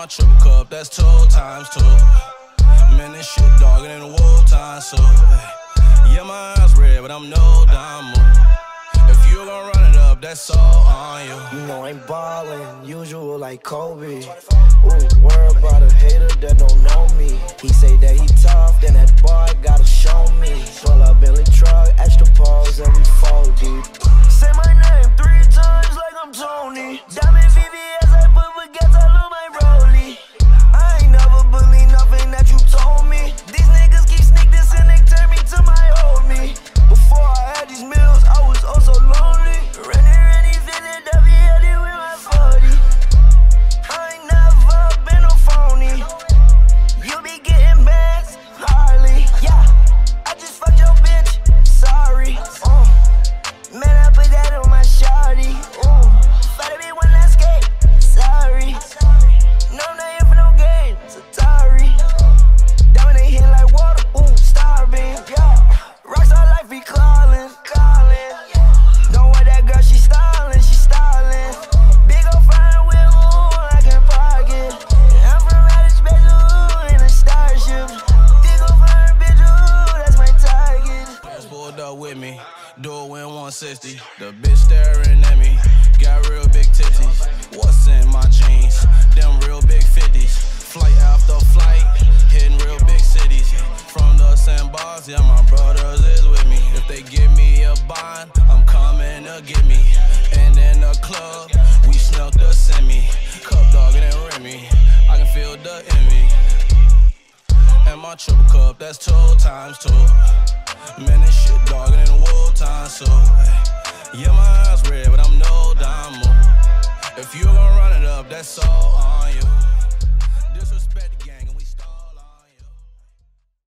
my triple cup, that's 2 times 2. Man, this shit dogging in the wartime, so yeah, my eyes red, but I'm no diamond. If you gon' run it up, that's all on you. You know I ain't ballin', usual like Kobe. Ooh, worry about a hater that don't know me. He say that he tough, then that boy gotta show me. Pull up Billy truck, extra pause, and we fall deep. Say my name 3 times like I'm Tony. Diamond VVS, I put baguettes all on my rollie. I ain't never believe nothing that you told me. These niggas keep sneak this and they turn me to my old me. Before I had these meals, I was oh so lonely. Renny, feeling W.L.D. with my 40. I ain't never been no phony. You be getting bands, Harley. Yeah, I just fucked your bitch, sorry. Man, I put that on my shawty. Fight me when I skate, sorry. No, I'm not here for no game, Atari. Diamond ain't hitting like water, starbeam. Yeah, rockstar life be calling. Don't want that girl, she styling. Big ol' fine wheel, I can park it. I'm from outer space, in a starship. Big ol' fine bitch, that's my target. Just pulled up with me, do it when 160. The bitch staring at me, got real big titties. What's in my jeans? Them real big 50s. Flight after flight, hitting real big cities. From the sandbars, yeah, my brothers is with me. If they give me a bond, I'm coming to get me. And in the club, we snuck the semi. Cup dogging and Remy, I can feel the envy. And my triple cup, that's 2 times 2. Man, this shit dogging in the wartime, so yeah, my eyes red, but I'm no diamond. If you gon' run it up, that's all on